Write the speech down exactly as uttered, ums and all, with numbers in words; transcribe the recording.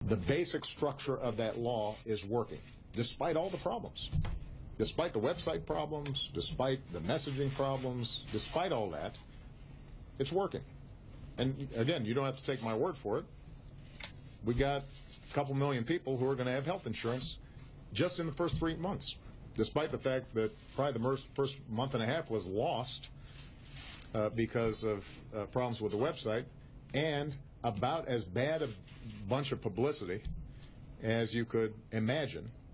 The basic structure of that law is working, despite all the problems. Despite the website problems, despite the messaging problems, despite all that, it's working. And again, you don't have to take my word for it. We got a couple million people who are going to have health insurance just in the first three months, despite the fact that probably the first month and a half was lost uh, because of uh, problems with the website, and about as bad a bunch of publicity as you could imagine